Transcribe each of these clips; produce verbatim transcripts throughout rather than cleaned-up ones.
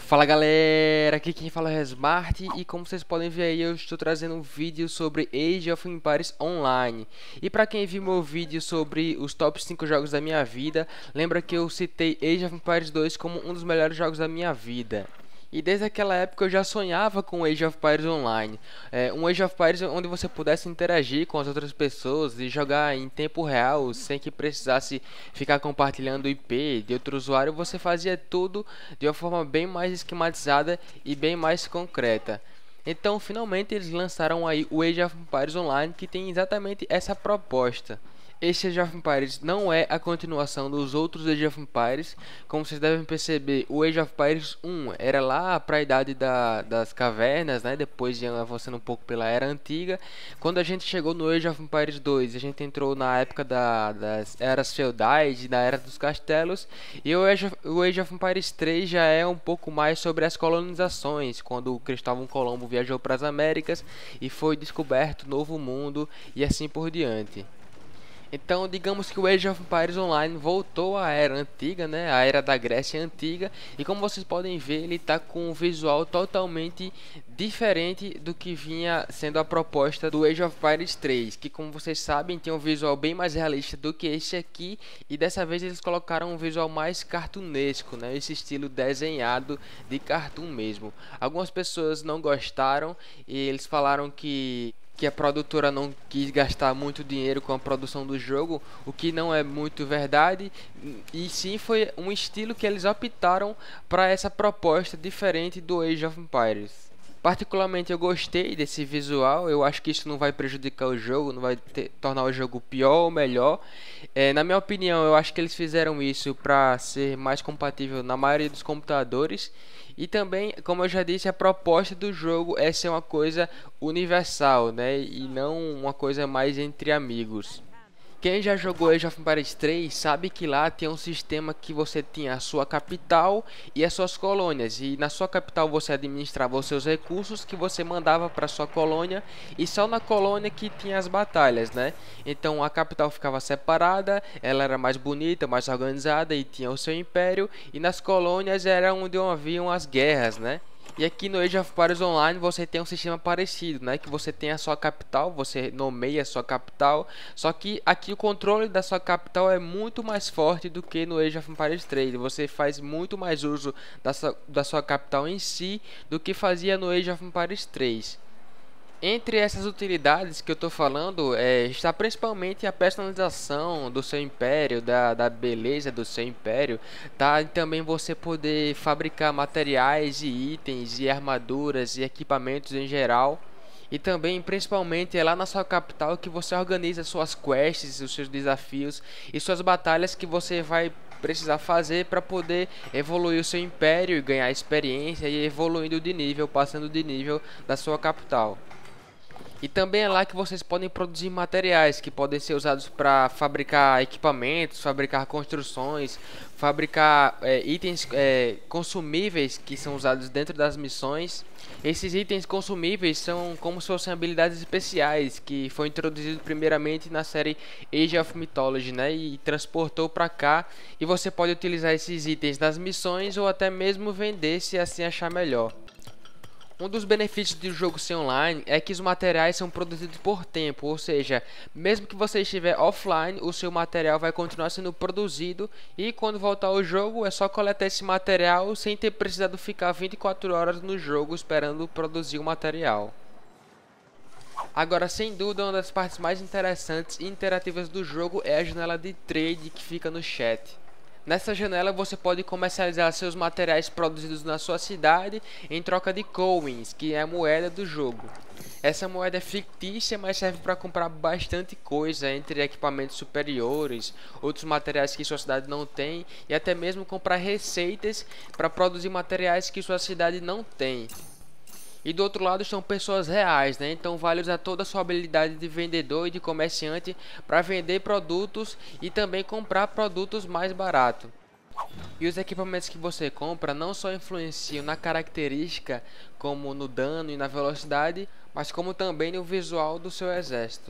Fala galera, aqui quem fala é Resmart e como vocês podem ver aí eu estou trazendo um vídeo sobre Age of Empires Online. E para quem viu meu vídeo sobre os top cinco jogos da minha vida, lembra que eu citei Age of Empires dois como um dos melhores jogos da minha vida. E desde aquela época eu já sonhava com Age of Empires Online, é, um Age of Empires onde você pudesse interagir com as outras pessoas e jogar em tempo real, sem que precisasse ficar compartilhando o I P de outro usuário. Você fazia tudo de uma forma bem mais esquematizada e bem mais concreta. Então finalmente eles lançaram aí o Age of Empires Online, que tem exatamente essa proposta. Este Age of Empires não é a continuação dos outros Age of Empires. Como vocês devem perceber, o Age of Empires um era lá para a idade da, das cavernas, né? Depois de avançando um pouco pela Era Antiga. Quando a gente chegou no Age of Empires dois, a gente entrou na época da, das Eras Feudais e da Era dos Castelos. E o Age, of, o Age of Empires três já é um pouco mais sobre as colonizações, quando o Cristóvão Colombo viajou para as Américas e foi descoberto um novo mundo e assim por diante. Então, digamos que o Age of Empires Online voltou à era antiga, né? A era da Grécia antiga. E como vocês podem ver, ele está com um visual totalmente diferente do que vinha sendo a proposta do Age of Empires três. Que, como vocês sabem, tem um visual bem mais realista do que esse aqui. E dessa vez eles colocaram um visual mais cartunesco, né? Esse estilo desenhado de cartoon mesmo. Algumas pessoas não gostaram e eles falaram que... que a produtora não quis gastar muito dinheiro com a produção do jogo, o que não é muito verdade, e sim foi um estilo que eles optaram para essa proposta diferente do Age of Empires. Particularmente eu gostei desse visual, eu acho que isso não vai prejudicar o jogo, não vai ter, tornar o jogo pior ou melhor. É, na minha opinião, eu acho que eles fizeram isso para ser mais compatível na maioria dos computadores. E também, como eu já disse, a proposta do jogo é ser uma coisa universal, né? E não uma coisa mais entre amigos. Quem já jogou Age of Empires três sabe que lá tem um sistema que você tinha a sua capital e as suas colônias. E na sua capital você administrava os seus recursos que você mandava para sua colônia. E só na colônia que tinha as batalhas, né? Então a capital ficava separada, ela era mais bonita, mais organizada e tinha o seu império. E nas colônias era onde haviam as guerras, né? E aqui no Age of Empires Online você tem um sistema parecido, né? Que você tem a sua capital, você nomeia a sua capital. Só que aqui o controle da sua capital é muito mais forte do que no Age of Empires três. Você faz muito mais uso da sua, da sua capital em si do que fazia no Age of Empires três. Entre essas utilidades que eu estou falando, é, está principalmente a personalização do seu império, da, da beleza do seu império, tá? E também você poder fabricar materiais e itens e armaduras e equipamentos em geral. E também, principalmente, é lá na sua capital que você organiza suas quests, os seus desafios e suas batalhas que você vai precisar fazer para poder evoluir o seu império e ganhar experiência e evoluindo de nível, passando de nível da sua capital. E também é lá que vocês podem produzir materiais que podem ser usados para fabricar equipamentos, fabricar construções, fabricar é, itens é, consumíveis que são usados dentro das missões. Esses itens consumíveis são como se fossem habilidades especiais que foi introduzido primeiramente na série Age of Mythology, né? E transportou para cá, e você pode utilizar esses itens nas missões ou até mesmo vender se assim achar melhor. Um dos benefícios do jogo ser online é que os materiais são produzidos por tempo, ou seja, mesmo que você estiver offline, o seu material vai continuar sendo produzido e quando voltar ao jogo é só coletar esse material sem ter precisado ficar vinte e quatro horas no jogo esperando produzir o material. Agora, sem dúvida, uma das partes mais interessantes e interativas do jogo é a janela de trade que fica no chat. Nessa janela você pode comercializar seus materiais produzidos na sua cidade em troca de coins, que é a moeda do jogo. Essa moeda é fictícia, mas serve para comprar bastante coisa, entre equipamentos superiores, outros materiais que sua cidade não tem, e até mesmo comprar receitas para produzir materiais que sua cidade não tem. E do outro lado estão pessoas reais, né? Então vale usar toda a sua habilidade de vendedor e de comerciante para vender produtos e também comprar produtos mais barato. E os equipamentos que você compra não só influenciam na característica, como no dano e na velocidade, mas como também no visual do seu exército.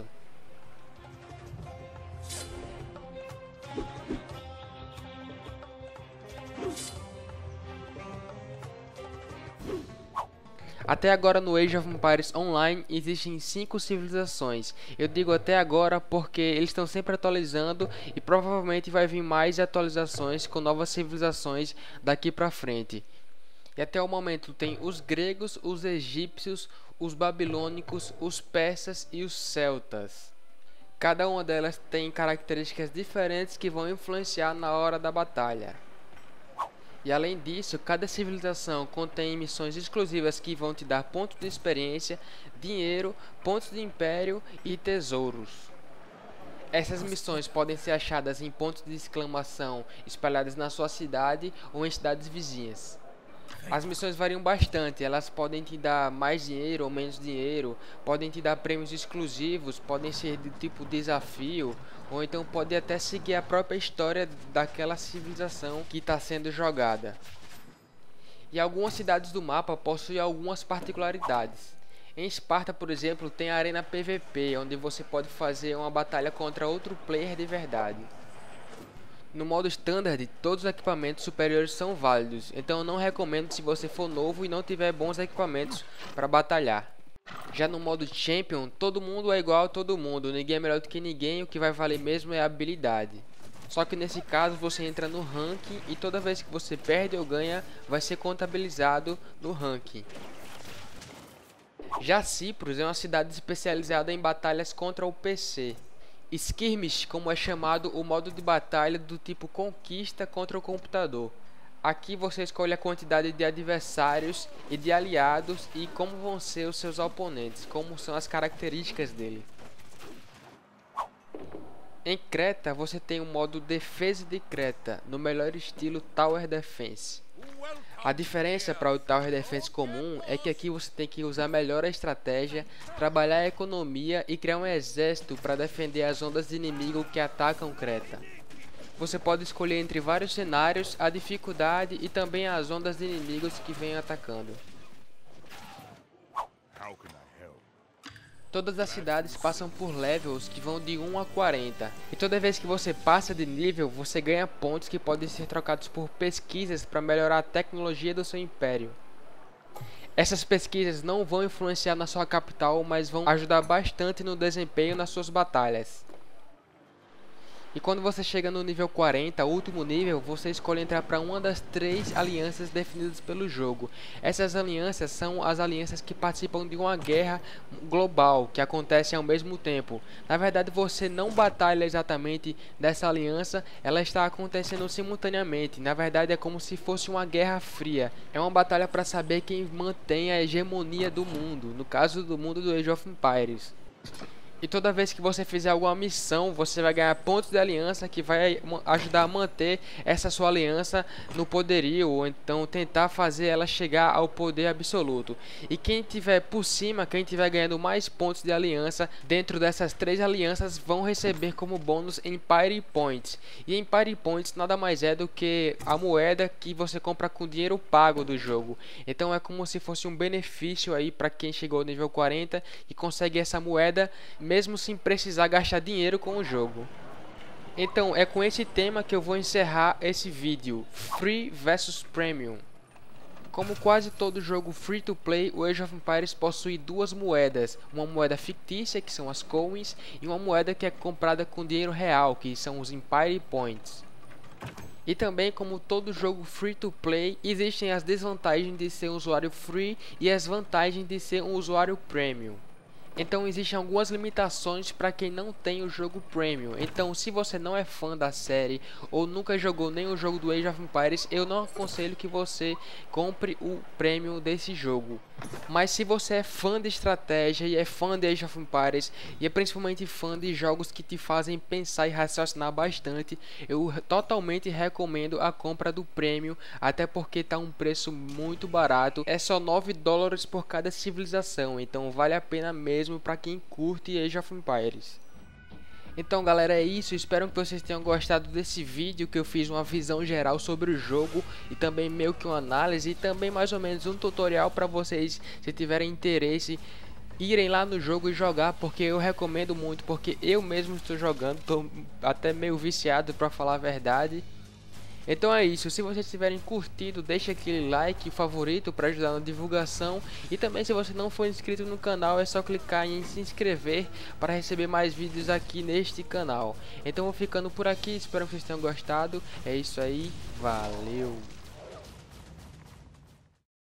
Até agora no Age of Empires Online existem cinco civilizações. Eu digo até agora porque eles estão sempre atualizando e provavelmente vai vir mais atualizações com novas civilizações daqui pra frente. E até o momento tem os gregos, os egípcios, os babilônicos, os persas e os celtas. Cada uma delas tem características diferentes que vão influenciar na hora da batalha. E além disso, cada civilização contém missões exclusivas que vão te dar pontos de experiência, dinheiro, pontos de império e tesouros. Essas missões podem ser achadas em pontos de exclamação espalhados na sua cidade ou em cidades vizinhas. As missões variam bastante, elas podem te dar mais dinheiro ou menos dinheiro, podem te dar prêmios exclusivos, podem ser de tipo desafio, ou então pode até seguir a própria história daquela civilização que está sendo jogada. E algumas cidades do mapa possuem algumas particularidades. Em Esparta, por exemplo, tem a arena P V P, onde você pode fazer uma batalha contra outro player de verdade. No modo Standard, todos os equipamentos superiores são válidos, então eu não recomendo se você for novo e não tiver bons equipamentos para batalhar. Já no modo Champion, todo mundo é igual a todo mundo, ninguém é melhor do que ninguém, o que vai valer mesmo é a habilidade. Só que nesse caso você entra no ranking e toda vez que você perde ou ganha, vai ser contabilizado no ranking. Já Cyprus é uma cidade especializada em batalhas contra o P C. Skirmish, como é chamado o modo de batalha do tipo conquista contra o computador. Aqui você escolhe a quantidade de adversários e de aliados e como vão ser os seus oponentes, como são as características dele. Em Creta você tem o modo defesa de Creta, no melhor estilo Tower Defense. A diferença para o Tower Defense comum é que aqui você tem que usar melhor a estratégia, trabalhar a economia e criar um exército para defender as ondas de inimigo que atacam Creta. Você pode escolher entre vários cenários, a dificuldade e também as ondas de inimigos que vêm atacando. Todas as cidades passam por levels que vão de um a quarenta, e toda vez que você passa de nível, você ganha pontos que podem ser trocados por pesquisas para melhorar a tecnologia do seu império. Essas pesquisas não vão influenciar na sua capital, mas vão ajudar bastante no desempenho nas suas batalhas. E quando você chega no nível quarenta, último nível, você escolhe entrar para uma das três alianças definidas pelo jogo. Essas alianças são as alianças que participam de uma guerra global, que acontece ao mesmo tempo. Na verdade, você não batalha exatamente dessa aliança, ela está acontecendo simultaneamente. Na verdade, é como se fosse uma guerra fria. É uma batalha para saber quem mantém a hegemonia do mundo, no caso do mundo do Age of Empires. E toda vez que você fizer alguma missão, você vai ganhar pontos de aliança que vai ajudar a manter essa sua aliança no poderio, ou então tentar fazer ela chegar ao poder absoluto. E quem tiver por cima, quem tiver ganhando mais pontos de aliança dentro dessas três alianças vão receber como bônus Empire Points. E Empire Points nada mais é do que a moeda que você compra com dinheiro pago do jogo. Então é como se fosse um benefício aí para quem chegou ao nível quarenta e consegue essa moeda mesmo sem precisar gastar dinheiro com o jogo. Então é com esse tema que eu vou encerrar esse vídeo, Free versus Premium. Como quase todo jogo free to play, o Age of Empires possui duas moedas, uma moeda fictícia, que são as coins, e uma moeda que é comprada com dinheiro real, que são os Empire Points. E também, como todo jogo free to play, existem as desvantagens de ser um usuário free e as vantagens de ser um usuário premium. Então existem algumas limitações para quem não tem o jogo Premium. Então se você não é fã da série ou nunca jogou nenhum jogo do Age of Empires, eu não aconselho que você compre o Premium desse jogo. Mas se você é fã de estratégia e é fã de Age of Empires e é principalmente fã de jogos que te fazem pensar e raciocinar bastante, eu totalmente recomendo a compra do Premium, até porque está um preço muito barato. É só nove dólares por cada civilização, então vale a pena mesmo para quem curte Age of Empires. Então galera, é isso, espero que vocês tenham gostado desse vídeo, que eu fiz uma visão geral sobre o jogo e também meio que uma análise e também mais ou menos um tutorial para vocês, se tiverem interesse, irem lá no jogo e jogar, porque eu recomendo muito, porque eu mesmo estou jogando, estou até meio viciado para falar a verdade. Então é isso, se vocês tiverem curtido, deixa aquele like, favorito para ajudar na divulgação. E também, se você não for inscrito no canal, é só clicar em se inscrever para receber mais vídeos aqui neste canal. Então vou ficando por aqui, espero que vocês tenham gostado. É isso aí, valeu!